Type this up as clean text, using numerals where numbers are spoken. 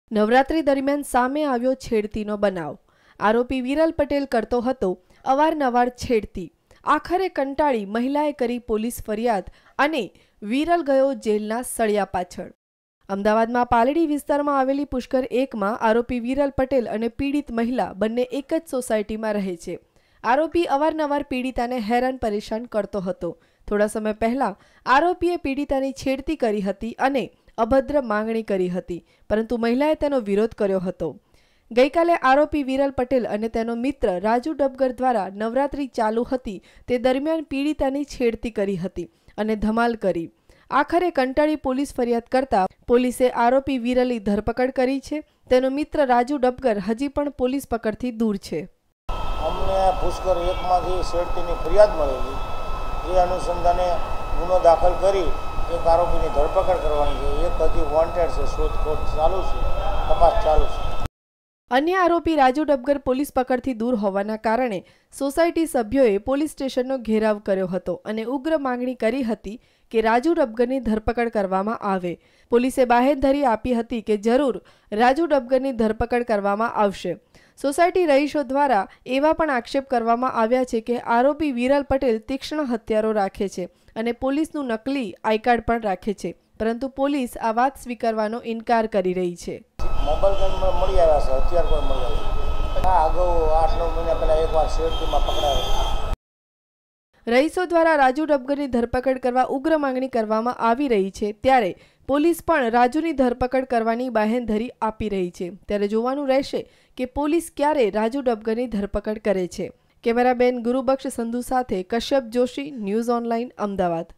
નવરાત્રી દરમિયાન સામે આવ્યો છેડતીનો બનાવ। આરોપી વિરલ પટેલ કરતો હતો અવારનવાર છેડતી। આખરે કંટાળી મહિલાએ કરી પોલીસ ફરિયાદ અને વિરલ ગયો જેલના સળિયા પાછળ। અમદાવાદમાં પાલડી વિસ્તારમાં આવેલી પુષ્કર 1માં આરોપી વિરલ પટેલ અને પીડિત મહિલા બંને એક જ સોસાયટીમાં રહે છે। આરોપી અવારનવાર પીડિતાને હેરાન પરેશાન કરતો હતો। થોડા સમય પહેલા આરોપીએ પીડિતાની છેડતી કરી હતી અને અભદ્ર માંગણી કરી હતી, પરંતુ મહિલાએ તેનો વિરોધ કર્યો હતો। ગઈકાલે આરોપી વિરલ પટેલ અને તેનો મિત્ર રાજુ ડબગર દ્વારા નવરાત્રી ચાલુ હતી તે દરમિયાન પીડિતાની છેડતી કરી હતી અને ધમાલ કરી। આખરે કંટાળી પોલીસ ફરિયાદ કરતા પોલીસે આરોપી વિરલની ધરપકડ કરી છે। તેનો મિત્ર રાજુ ડબગર હજી પણ પોલીસ પકડથી દૂર છે। અમને પુષ્કર 1માંથી છેડતીની ફરિયાદ મળેલી, એ અનુસંધાને ગુનો દાખલ કરી એક આરોપીની ધરપકડ કરવાની છે। એક હજી વોન્ટેડ છે, શોધખોળ ચાલુ છે, તપાસ ચાલુ છે। અન્ય આરોપી રાજુ ડબગર પોલીસ પકડથી દૂર હોવાના કારણે સોસાયટી સભ્યોએ પોલીસ સ્ટેશનનો ઘેરાવ કર્યો હતો અને ઉગ્ર માંગણી કરી હતી કે રાજુ ડબગરની ધરપકડ કરવામાં આવે। પોલીસે બાહેંધરી આપી હતી કે જરૂર રાજુ ડબગરની ધરપકડ કરવામાં આવશે। સોસાયટી રહીશો દ્વારા એવા પણ આક્ષેપ કરવામાં આવ્યા છે કે આરોપી વિરલ પટેલ તીક્ષ્ણ હથિયારો રાખે છે અને પોલીસનું નકલી આઈ કાર્ડ પણ રાખે છે, પરંતુ પોલીસ આ વાત સ્વીકારવાનો ઇનકાર કરી રહી છે। મોબાઈલ ગન મળી આવ્યા છે, હથિયાર પણ મળી આવ્યા છે। અગાઉ 8-9 મહિના પહેલા એકવાર છેડતીમાં પકડાયો। રહીશો દ્વારા રાજુ ડબગરની ધરપકડ કરવા ઉગ્ર માંગણી કરવામાં આવી રહી છે, ત્યારે પોલીસ પણ રાજુની ધરપકડ કરવાની બાહેંધરી આપી રહી છે। ત્યારે જોવાનું રહેશે કે પોલીસ ક્યારે રાજુ ડબગરની ધરપકડ કરે છે। કેમેરામેન ગુરુબક્ષ સંધુ સાથે કશ્યપ જોશી, ન્યૂઝ ઓનલાઈન, અમદાવાદ।